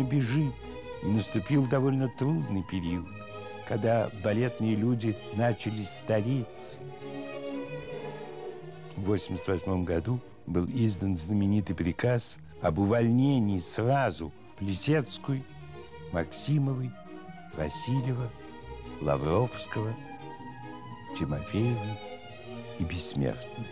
бежит. И наступил довольно трудный период, когда балетные люди начали стареть. В 1988 году был издан знаменитый приказ об увольнении сразу Плисецкой, Максимовой, Васильева, Лавровского, Тимофеевой и Бессмертной.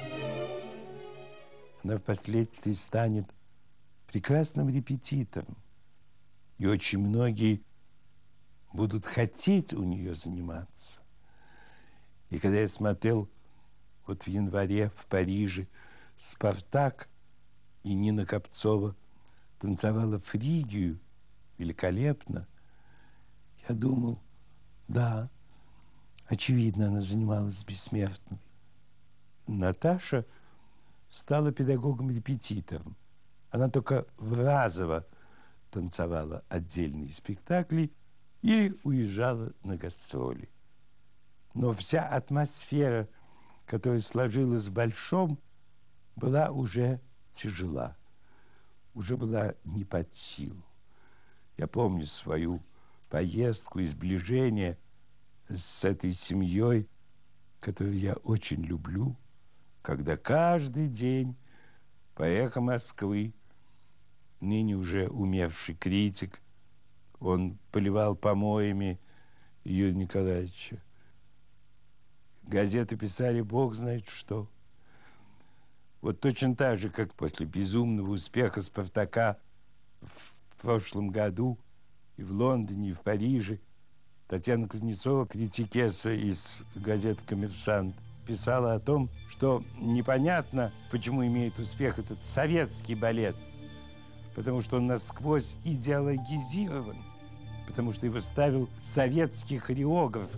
Она впоследствии станет прекрасным репетитором, и очень многие будут хотеть у нее заниматься. И когда я смотрел вот в январе в Париже «Спартак», и Нина Копцова танцевала Фригию великолепно, я думал, да, очевидно, она занималась с Бессмертной. Наташа стала педагогом-репетитором. Она только разово танцевала отдельные спектакли или уезжала на гастроли. Но вся атмосфера, которая сложилась в Большом, была уже тяжела, уже была не под силу. Я помню свою поездку и сближение с этой семьей, которую я очень люблю, когда каждый день по «Эхо Москвы» ныне уже умерший критик, он поливал помоями Юрия Николаевича. Газеты писали бог знает что. Вот точно так же, как после безумного успеха «Спартака» в прошлом году и в Лондоне, и в Париже, Татьяна Кузнецова, критикесса из газеты «Коммерсант», писала о том, что непонятно, почему имеет успех этот советский балет, потому что он насквозь идеологизирован, потому что его ставил советский хореограф.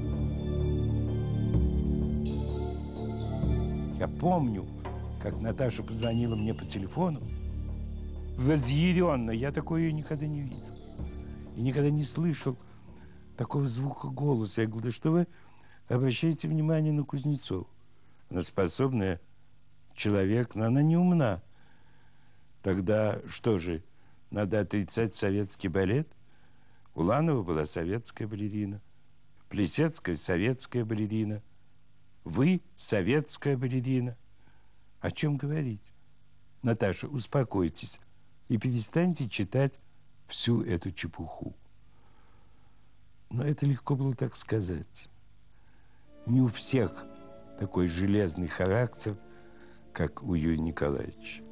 Я помню, как Наташа позвонила мне по телефону, разъяренно, я такое никогда не видел. И никогда не слышал такого звука голоса. Я говорю, да что вы обращаете внимание на Кузнецову? Она способная человек, но она не умна. Тогда что же, надо отрицать советский балет? Уланова была советская балерина, Плисецкая советская балерина, вы советская балерина. О чем говорить? Наташа, успокойтесь и перестаньте читать всю эту чепуху. Но это легко было так сказать. Не у всех такой железный характер, как у Юрия Николаевича.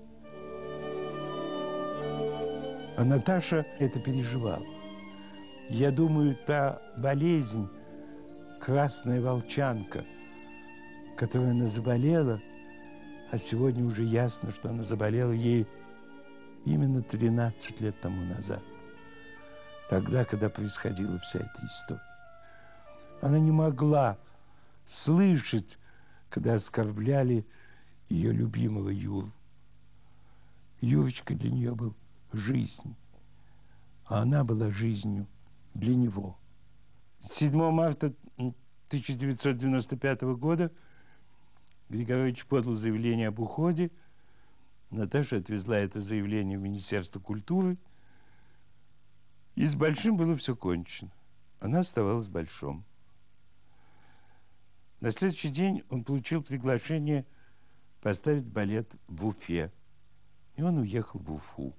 А Наташа это переживала. Я думаю, та болезнь, красная волчанка, которой она заболела, а сегодня уже ясно, что она заболела ей именно 13 лет тому назад. Тогда, когда происходила вся эта история. Она не могла слышать, когда оскорбляли ее любимого Юру. Юрочка для нее был жизнь, а она была жизнью для него. 7 марта 1995 года Григорович подал заявление об уходе. Наташа отвезла это заявление в Министерство культуры. И с Большим было все кончено. Она оставалась в Большом. На следующий день он получил приглашение поставить балет в Уфе. И он уехал в Уфу.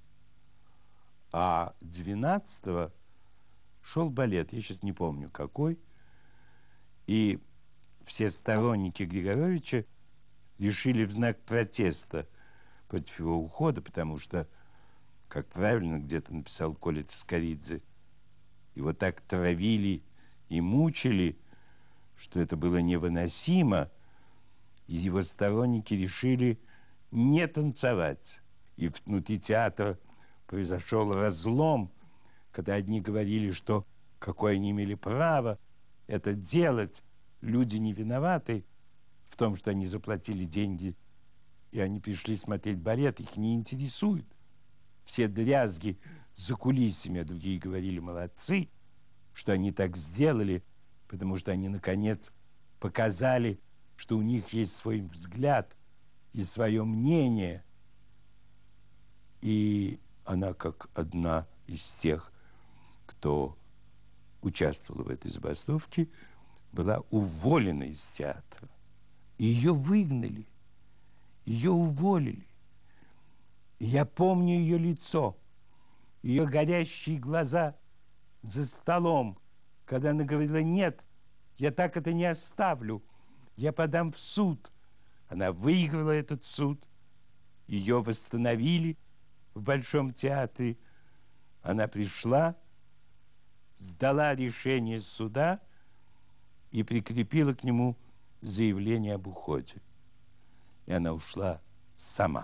А 12-го шел балет, я сейчас не помню какой. И все сторонники Григоровича решили в знак протеста против его ухода, потому что, как правильно где-то написал Коля Цискоридзе, его так травили и мучили, что это было невыносимо, и его сторонники решили не танцевать. И внутри театра произошел разлом, когда одни говорили, что какое они имели право это делать, люди не виноваты в том, что они заплатили деньги, и они пришли смотреть балет, их не интересует. Все дрязги за кулисами, а другие говорили, молодцы, что они так сделали, потому что они, наконец, показали, что у них есть свой взгляд и свое мнение. И она, как одна из тех, кто участвовала в этой забастовке, была уволена из театра. Ее выгнали, ее уволили. И я помню ее лицо, ее горящие глаза за столом, когда она говорила: нет, я так это не оставлю, я подам в суд. Она выиграла этот суд, ее восстановили в Большом театре. Она пришла, сдала решение суда и прикрепила к нему заявление об уходе. И она ушла сама.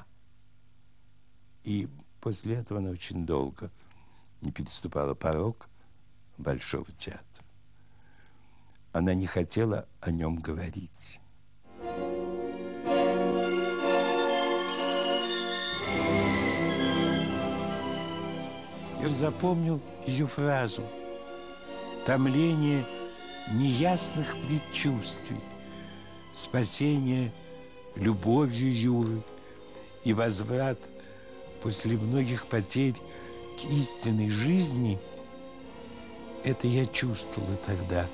И после этого она очень долго не переступала порог Большого театра. Она не хотела о нем говорить. Я запомнил ее фразу: томление неясных предчувствий, спасение любовью Юры и возврат после многих потерь к истинной жизни. Это я чувствовала тогда.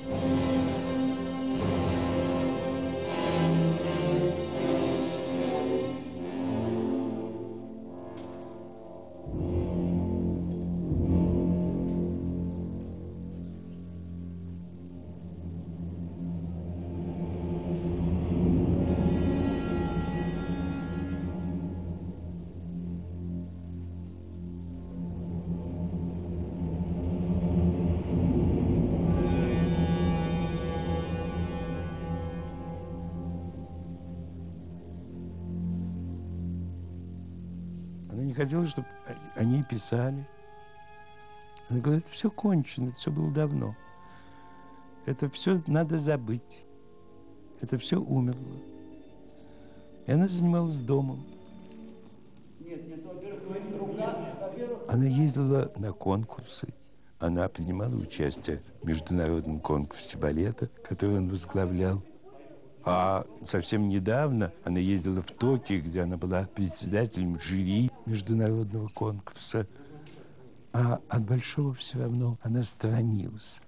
Она не хотела, чтобы о ней писали. Она говорит: это все кончено, это все было давно. Это все надо забыть. Это все умерло. И она занималась домом. Она ездила на конкурсы. Она принимала участие в международном конкурсе балета, который он возглавлял. А совсем недавно она ездила в Токио, где она была председателем жюри международного конкурса. А от Большого все равно она сторонилась.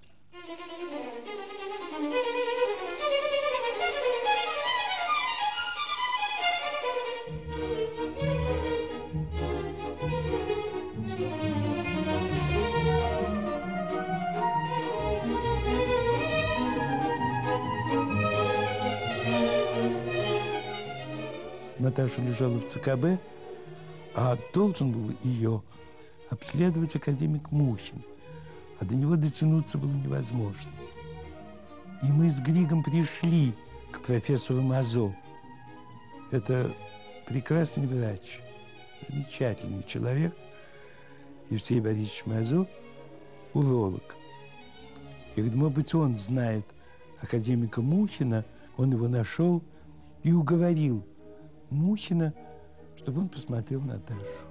Наташа лежала в ЦКБ, а должен был ее обследовать академик Мухин. А до него дотянуться было невозможно. И мы с Григом пришли к профессору Мазо. Это прекрасный врач, замечательный человек. Евсей Борисович Мазо – уролог. Я говорю: может быть, он знает академика Мухина. Он его нашел и уговорил Мухина, чтобы он посмотрел Наташу.